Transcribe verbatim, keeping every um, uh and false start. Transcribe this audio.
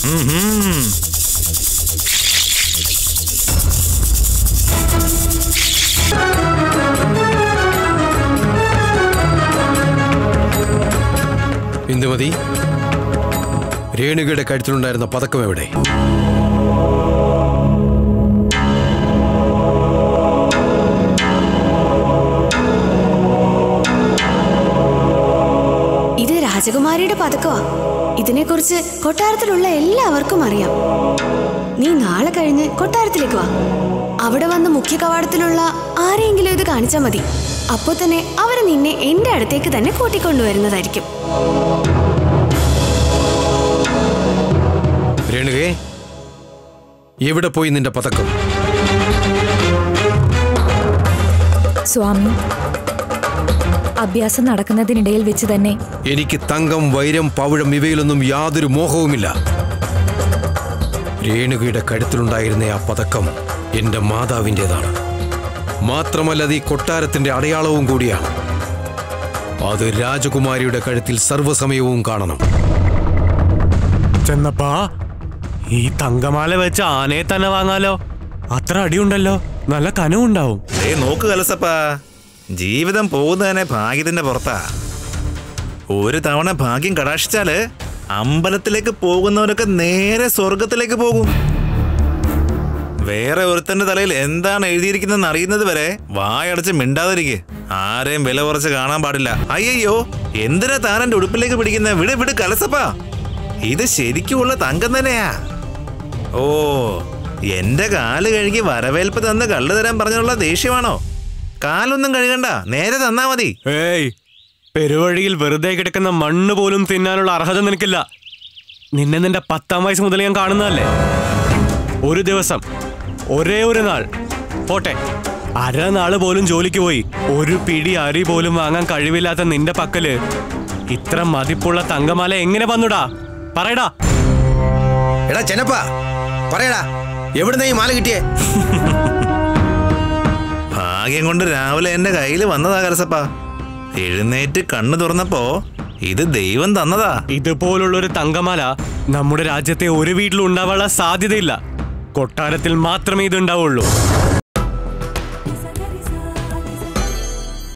ഇന്ദുമതി, രേണുകയുടെ കഴുത്തിലുണ്ടായിരുന്ന പതക്കം എവിടെ? ഇത് രാജകുമാരിയുടെ പതക്കമാ. ഇതിനെക്കുറിച്ച് കൊട്ടാരത്തിലുള്ള എല്ലാവർക്കും അറിയാം. നീ നാളെ കഴിഞ്ഞ് കൊട്ടാരത്തിലേക്ക് വാ. അവിടെ വന്ന് മുഖ്യ കവാടത്തിലുള്ള ആരെങ്കിലും ഇത് കാണിച്ചാൽ മതി. അപ്പോൾ തന്നെ അവര് നിന്നെ എന്റെ അടുത്തേക്ക് തന്നെ കൂട്ടിക്കൊണ്ടുവരുന്നതായിരിക്കും. രേണുകേ, എവിടെ പോയി നിന്റെ പതക്കം? സ്വാമി, അഭ്യാസം നടക്കുന്നതിനിടയിൽ വെച്ച് തന്നെ. എനിക്ക് തങ്കം, വൈരം, പവിഴം ഇവയിലൊന്നും യാതൊരു മോഹവുമില്ല. രേണുകയുടെ കഴുത്തിലുണ്ടായിരുന്ന ആ പതക്കം എന്റെ മാതാവിൻ്റെതാണ്. മാത്രമല്ല, അത് ഈ കൊട്ടാരത്തിന്റെ അടയാളവും കൂടിയാണ്. അത് രാജകുമാരിയുടെ കഴുത്തിൽ സർവ്വസമയവും കാണണം. ചെന്നപ്പാ, ഈ തങ്കമാല വെച്ച് ആനയെ തന്നെ വാങ്ങാലോ. അത്ര അടിയുണ്ടല്ലോ, നല്ല കനവുണ്ടാവും. ഏ നോക്ക് കലസപ്പാ, ജീവിതം പോകുന്നതന്നെ ഭാഗ്യത്തിന്റെ പുറത്താ. ഒരു തവണ ഭാഗ്യം കടാക്ഷിച്ചാല് അമ്പലത്തിലേക്ക് പോകുന്നവരൊക്കെ നേരെ സ്വർഗത്തിലേക്ക് പോകും. വേറെ ഒരുത്തന്റെ തലയിൽ എന്താണ് എഴുതിയിരിക്കുന്നതെന്ന് അറിയുന്നത് വരെ വായടച്ച് മിണ്ടാതിരിക്കെ. ആരെയും വില കുറച്ച് കാണാൻ പാടില്ല. അയ്യോ, എന്തിനാ താനെന്റെ ഉടുപ്പിലേക്ക് പിടിക്കുന്ന? വിട് വിട് കലസപ്പാ, ഇത് ശരിക്കുമുള്ള തങ്കം തന്നെയാ. ഓ, എന്റെ കാല് കഴുകി വരവേൽപ്പ് തന്ന് കള്ളു തരാൻ പറഞ്ഞുള്ള ദേഷ്യമാണോ? കാലൊന്നും കഴുകണ്ട, നേരെ തന്നാ മതി. ഏയ്, പെരുവഴിയിൽ വെറുതെ കിടക്കുന്ന മണ്ണ് പോലും തിന്നാനുള്ള അർഹത നിനക്കില്ല. നിന്നെ നിന്റെ പത്താം വയസ്സ് മുതൽ ഞാൻ കാണുന്നതല്ലേ. ഒരു ദിവസം, ഒരേ ഒരു നാൾ പോട്ടെ, അരനാള് പോലും ജോലിക്ക് പോയി ഒരു പിടി അരി പോലും വാങ്ങാൻ കഴിവില്ലാത്ത നിന്റെ പക്കല് ഇത്ര മതിപ്പുള്ള തങ്കമാല എങ്ങനെ വന്നുടാ? പറയടാ. എടാ ചെന്നപ്പാ, പറയടാ, എവിടുന്ന ഈ മാല കിട്ടിയേ? ഭാഗ്യം കൊണ്ട് രാവിലെ എന്റെ കയ്യിൽ വന്നതാ കലസപ്പാ. എഴുന്നേറ്റ് കണ്ണു തുറന്നപ്പോ ഇത് ദൈവം തന്നതാ. ഇതുപോലുള്ളൊരു തങ്കമാല നമ്മുടെ രാജ്യത്തെ ഒരു വീട്ടിലും ഉണ്ടാവാനുള്ള സാധ്യതയില്ല. കൊട്ടാരത്തിൽ മാത്രമേ ഇത് ഉണ്ടാവുള്ളൂ.